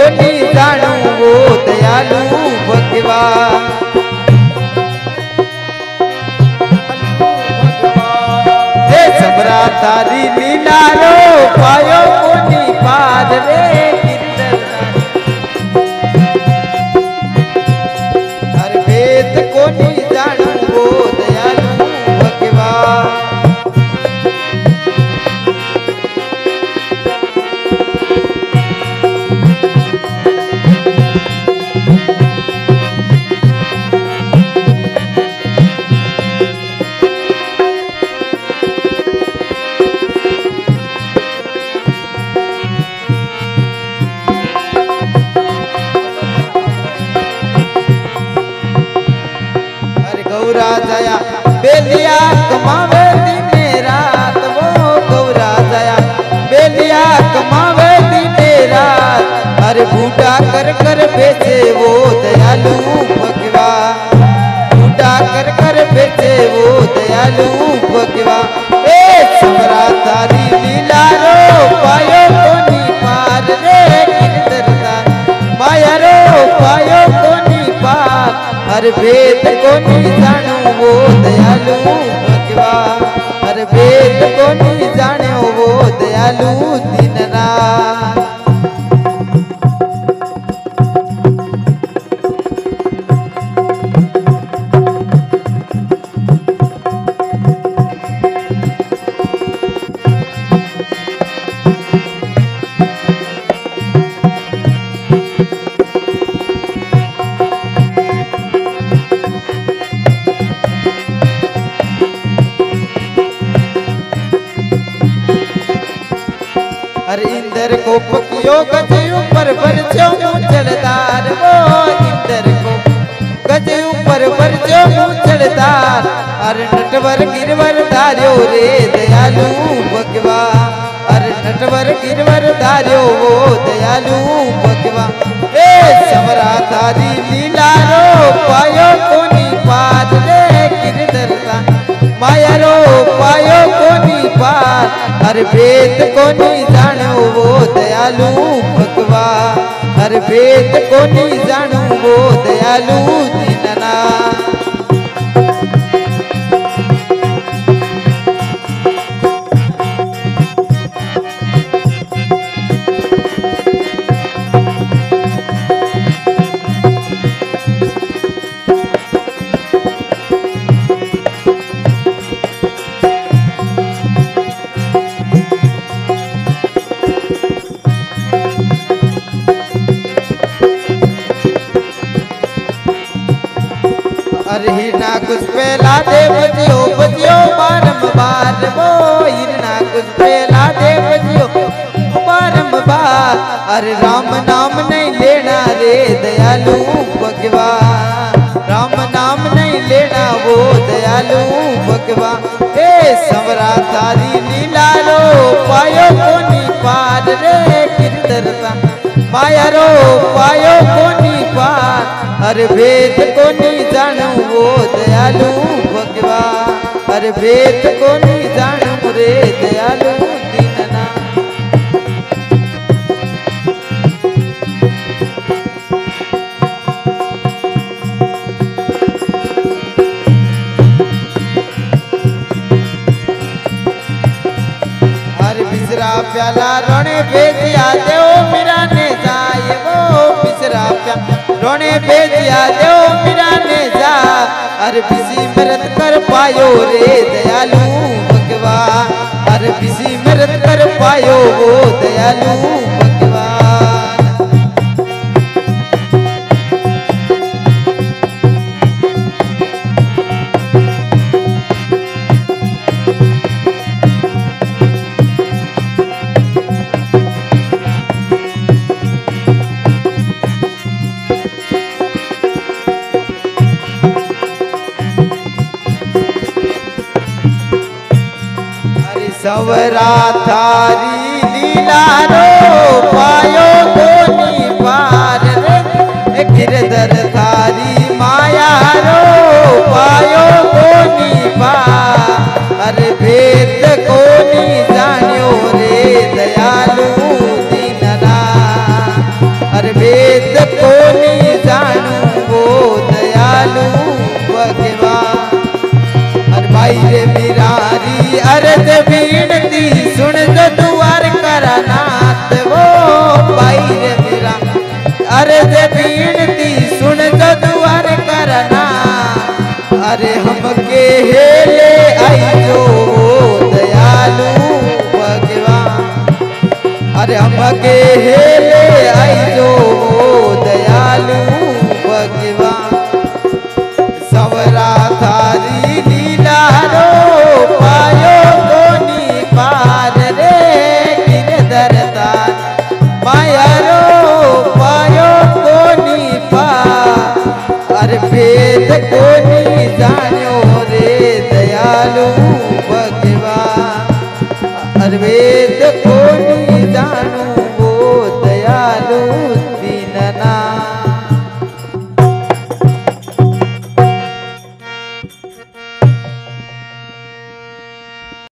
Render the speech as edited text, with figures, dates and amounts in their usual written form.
कोनी जाणू वो दयालु भगवान। हे सबरा तारी लीला रो पायो कोनी पार रे हर वेद कोनी जाणू वो दयालु भगवान। गौरा जया बेलिया कमावे दिने रात वो गौरा जया बेलिया कमावे दिने रात अरे बूढ़ा कर कर बेचे वो दयालु भगवान। बूढ़ा कर कर बेचे वो दयालु भगवान। ए सबरा तारी लीला रो पायो कोनी पार रे गिरधरदार माया रो पायो कोनी पार हर वेद कोनी जाणो वो दयालु भगवान। हर वेद कोनी जाणो वो दयालु दीननाथ। हर इंद्र को पकियो गज ऊपर बरजो मूंछलदार वो इंद्र को गज ऊपर बरजो मूंछलदार हर नटवर गिरवर धार्यो रे दयालु भगवान। हर नटवर गिरवर धार्यो वो दयालु भगवान। ए सबरा तारी लीला रो पायो कोनी पार रे गिरधरदार माया रो पायो कोनी पार हर वेद कोनी जाणो वो दयालु भगवान। हर वेद कोनी जाणो वो दयालु दीननाथ। अरे हिरना कुछ पेला दे बजियो बारंबार वो हिरना कुछ पेला दे बजियो बारंबार। अरे राम नाम नहीं लेना रे दयालु भगवान। राम नाम नहीं लेना वो दयालु भगवान। ए सबरा तारी लीला रो पायो कोनी पार रे गिरधरदार माया रो पायो कोनी पार हर वेद कोनी जाणो वो दयालु भगवान। हर वेद कोनी जाणो रे दयालु दीननाथ। हर बिसरा प्याला रोने भेजिया देव मीरा ने जाए वो बिसरा प्याला रोने भेजिया देव मीरा ने जा हर बिसी मरत कर पायो रे दयालु भगवान। हर बिसी मरत कर पायो वो दयालु भगवान। सवरा थारी लीला रो पायो कोनी पार रे गिरधर थारी माया रो पायो कोनी पार। अरे भेद कोनी जान्यो रे दयालु दीननाथ। अरे अरे हमके हेले आई जो दयालु भगवान सवरा थारी लीला रो पायो कोनी पार रे गिरधर तार माया रो पायो कोनी पार अरे भेद कोनी जान्यो रे दयालु भगवान अरे वेद कोनी जानो वो दयालु